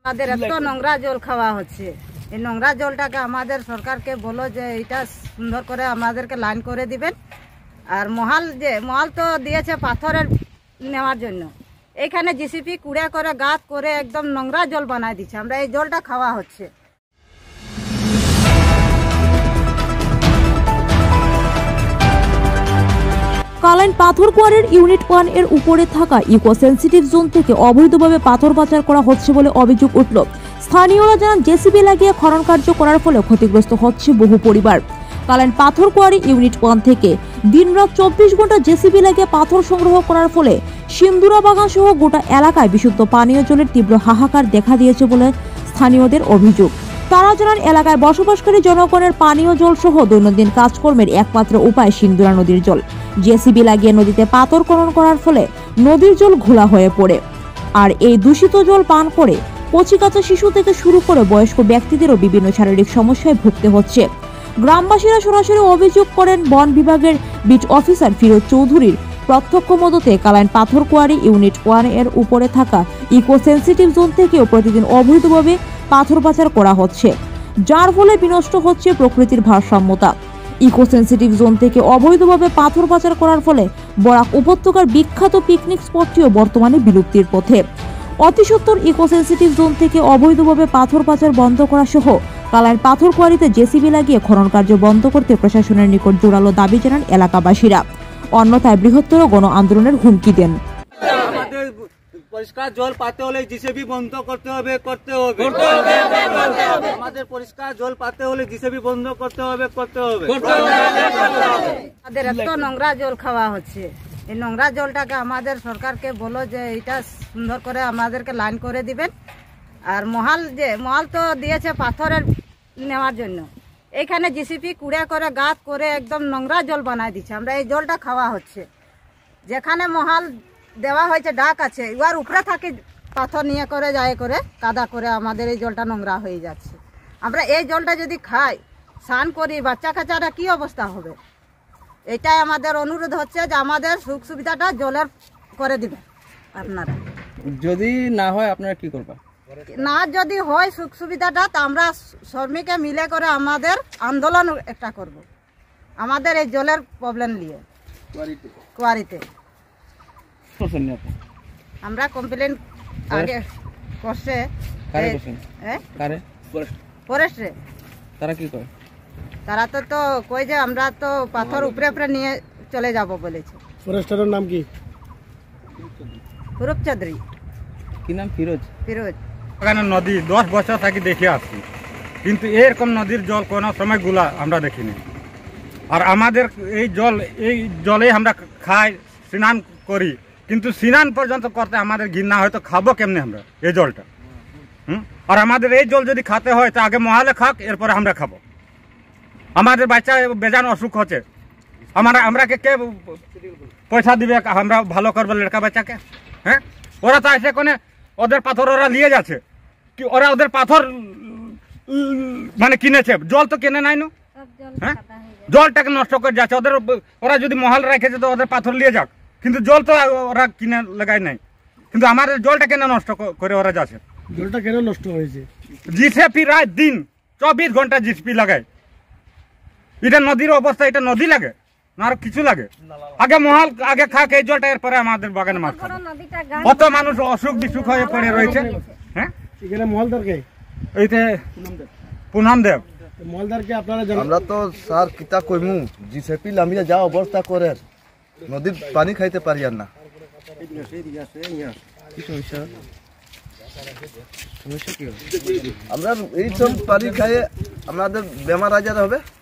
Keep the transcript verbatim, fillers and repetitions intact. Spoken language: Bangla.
আমাদের এত নোংরা জল খাওয়া হচ্ছে, এই নোংরা জলটাকে আমাদের সরকারকে বলো যে এটা সুন্দর করে আমাদেরকে লাইন করে দিবেন। আর মহাল যে মহাল তো দিয়েছে পাথরের নেওয়ার জন্য, এইখানে জিসিপি কুড়ে করে গাছ করে একদম নোংরা জল বানায় দিচ্ছে, আমরা এই জলটা খাওয়া হচ্ছে। কালাইন পাথর কোয়ারির ইউনিট ওয়ান এর উপরে থাকা ইকো সেন্সিটিভ জোন থেকে অবৈধভাবে পাথর পাচার করা হচ্ছে বলে অভিযোগ উঠল। স্থানীয়রা জানান জেসিবি লাগিয়ে খনন কার্য করার ফলে ক্ষতিগ্রস্ত হচ্ছে বহু পরিবার। কালাইন পাথর কোয়ারি ইউনিট ওয়ান থেকে দিনরাত চব্বিশ ঘন্টা জেসিবি লাগিয়ে পাথর সংগ্রহ করার ফলে সিন্দুরা বাগান সহ গোটা এলাকায় বিশুদ্ধ পানীয় জলের তীব্র হাহাকার দেখা দিয়েছে বলে স্থানীয়দের অভিযোগ। তারা জানান এলাকায় বসবাসকারী জনগণের পানীয় জল সহ দৈনন্দিন কাজকর্মের একমাত্র উপায় সিন্দুরা নদীর জল। জেসিবি লাগিয়ে নদীতে পাথর খনন করার ফলে নদীর জল ঘোলা হয়ে পড়ে, আর এই দূষিত জল পান করে কচিকাঁচা শিশু থেকে শুরু করে বয়স্ক ব্যক্তিদেরও বিভিন্ন শারীরিক সমস্যায় ভুগতে হচ্ছে। গ্রামবাসীরা সরাসরি অভিযোগ করেন বন বিভাগের বিট অফিসার ফিরোজ চৌধুরীর প্রত্যক্ষ মদতে কালাইন পাথর কোয়ারি ইউনিট ওয়ান এর উপরে থাকা ইকো সেন্সিটিভ জোন থেকেও প্রতিদিন অবৈধভাবে পাথর পাচার করা হচ্ছে, যার ফলে বিনষ্ট হচ্ছে প্রকৃতির ভারসাম্যতা। ইকো সেন্সিটিভ জোন থেকে অবৈধভাবে পাথর পাচার করার ফলে বরাক উপত্যকার বিখ্যাত পিকনিক স্পটটিও বর্তমানে বিলুপ্তির পথে। অতি সত্বর ইকো সেন্সিটিভ জোন থেকে অবৈধভাবে পাথর পাচার বন্ধ করা সহ কালাইন পাথর কোয়ারিতে জেসিবি লাগিয়ে খনন কার্য বন্ধ করতে প্রশাসনের নিকট জোরালো দাবি জানান এলাকাবাসীরা, অন্যথায় বৃহত্তর গণ আন্দোলনের হুমকি দেন। পরিষ্কার জল পাতে হলে জিসিবি বন্ধ করতে হবে করতে হবে আমাদের পরিষ্কার জল পাতে হলে জিসিবি বন্ধ করতে হবে করতে হবে আমাদের এত নোংরা জল খাওয়া হচ্ছে, এই নোংরা জলটাকে আমাদের সরকারকে বলো যে এটা সুন্দর করে আমাদেরকে লাইন করে দিবেন। আর মহাল যে মহাল তো দিয়েছে পাথরের নেওয়ার জন্য, এইখানে জিসিপি কুড়ে করে গাছ করে একদম নোংরা জল বানায় দিচ্ছে, আমরা এই জলটা খাওয়া হচ্ছে। যেখানে মহাল দেওয়া হয়েছে ডাক আছে, এবার উপরে থাকে পাথর নিয়ে করে যায় করে কাদা করে আমাদের এই জলটা নোংরা হয়ে যাচ্ছে। আমরা এই জলটা যদি খাই স্নান করি বাচ্চা কাচ্চারা কি অবস্থা হবে, এটাই আমাদের অনুরোধ হচ্ছে যে আমাদের সুখ সুবিধাটা জলের করে দিবেন আপনারা। যদি না হয় আপনারা কি করবেন? না যদি হয় সুখ সুবিধাটা তা আমরা শ্রমিকে মিলে করে আমাদের আন্দোলন একটা করব আমাদের এই জলের প্রবলেম নিয়ে। কোয়ারিতে আমরা কমপ্লেন আগে করছে ফরেস্টে, তারা কি করে? তারা তো তো কই যে আমরা তো পাথর উপরে উপরে নিয়ে চলে যাব বলেছে। ফরেস্টারের নাম কি? ফিরোজ চৌধুরী। কি নাম? ফিরোজ। ফিরোজ। এখানে নদী দশ বছর থাকি দেখে আসছি, কিন্তু এরকম নদীর জল কোনো সময় গুলা আমরা দেখিনি। আর আমাদের এই জল এই জলেই আমরা খাই স্নান করি, কিন্তু স্নান পর্যন্ত করতে আমাদের ঘৃণা, হয়তো খাবো কেমনে আমরা এই জলটা। হুম আর আমাদের এই জল যদি খেতে হয় তো আগে মহালে খাক, এরপরে আমরা খাবো। আমাদের বাচ্চা বেজান অসুখ হচ্ছে, আমরা আমরা কে কে পয়সা দিবে আমরা ভালো করবো লড়কা বাচ্চাকে? হ্যাঁ ওরা তো এসে কোনে ওদের পাথর ওরা নিয়ে যাচ্ছে, কি ওরা ওদের পাথর মানে কিনেছে, জল তো কিনে নাই না। হ্যাঁ জলটাকে নষ্ট করে যাচ্ছে ওদের, ওরা যদি মহাল রেখেছে তো ওদের পাথর নিয়ে যাক, কিন্তু জল তো ওরা কিনে লাগাই নাই। কিন্তু আমাদের জলটা কেন নষ্ট করে ওরা যাচ্ছে? জলটা কেন নষ্ট হয়েছে? জিসিপি রাত দিন চব্বিশ ঘন্টা জিসিপি লাগায়। এটা নদীর অবস্থা, এটা নদী লাগে না আর কিছু লাগে? আগে মহাল আগে খাক এই জলটা, এরপরে আমাদের বাগানে মাছ খাবে। কত মানুষ অসুখ বিসুখ হয়ে পড়ে রয়েছে। হ্যাঁ এখানে মহলদারকে এইতে পুনম দেব মহলদারকে আপনারা জানেন? আমরা তো স্যার কিতা কইমু, জিসিপি লামিয়া যা অবস্থা করে নদীর পানি খাইতে পারি আর না। আমরা এই সব পানি খাইয়ে আমাদের বেমার আজার হবে।